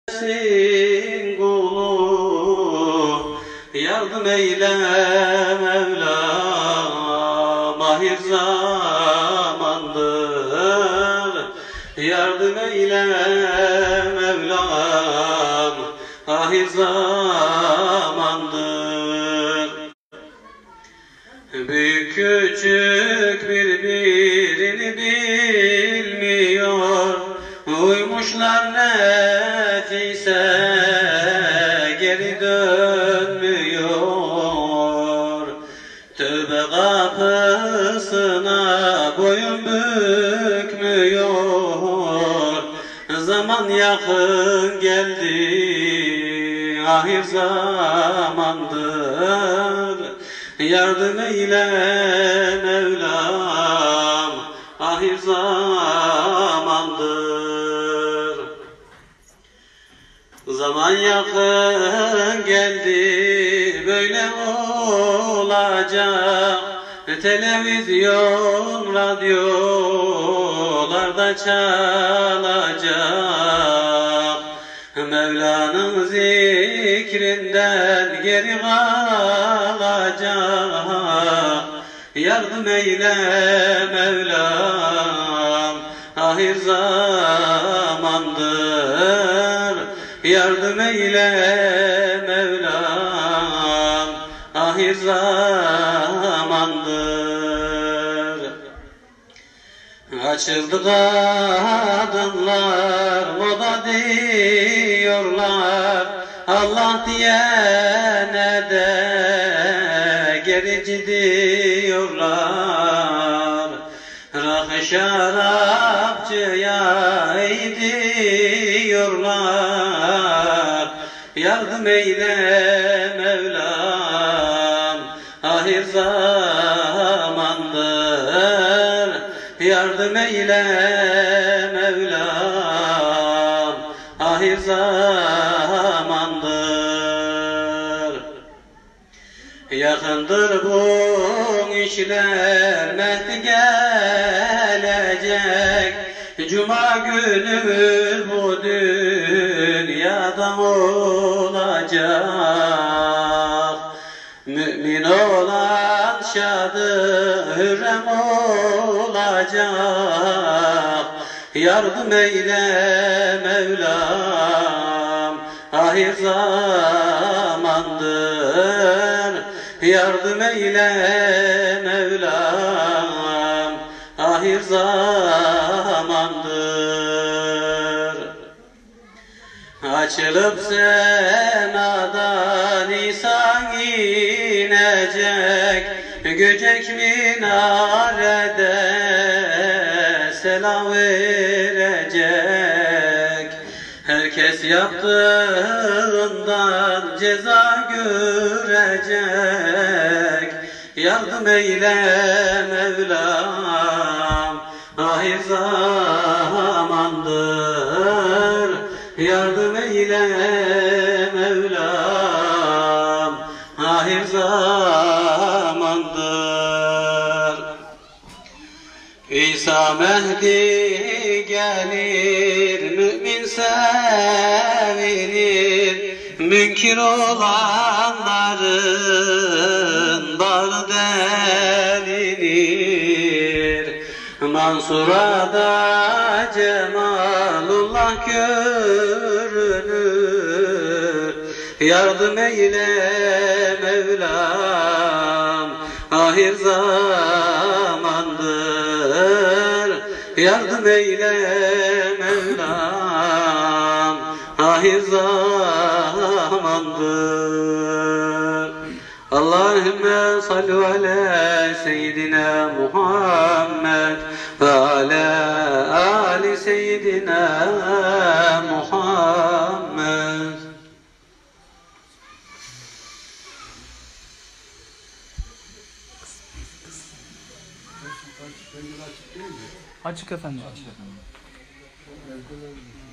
kulu, yardım eyle Mevlam, ahir zamandır. Yardım eyle Mevlam, ahir zamandır. Büyük küçük birbirini bilmiyor, uymuşlar nefise geri dönmüyor. Tövbe kapısına boyun bükmüyor. Zaman yakın geldi, ahir zamandır. Yardım eyle Mevlam, ahir zamandır. Zaman yakın geldi, böyle olacak. Televizyon, radyolarda çalacak. Mevla'nın zikrinden geri kalacak. Yardım eyle Mevlam, ahir zamandır. Yardım eyle Mevlam, ahir zamandır. Açıldı kadınlar, moda diyorlar. Allah diyene de gerici diyorlar. Rakı şarapçıya diyorlar. Yardım eyle Mevlam, ahir zamandır. Yardım eyle Mevlam, ahir zamandır. Yakındır bu işler, Mehdi gelecek. Cuma günü bu dünyada olacak. Mümin olan şadı hürrem olacak. Yardım eyle Mevlam, ahir zamandır. Yardım eyle Mevlam, ahir zamandır. Açılıp semadan İsa inecek, göcek minarede selam verecek. Herkes yaptığından ceza görecek. Yardım eyle Mevlam, ahir zamandır. Yardım eyle Mevlam, ahir zamandır. İsa Mehdi gelir, mümin sevinir. Münkir olanların bağı delinir. Mansur'a da cemalullah görünür. Yardım eyle Mevlam, ahir zamandır. Yardım eyle Mevlam, ahir zamandır. Allahümme salli ala seyyidina Muhammed ve ala ali seyyidina Muhammed. Açık efendim. Açık efendim.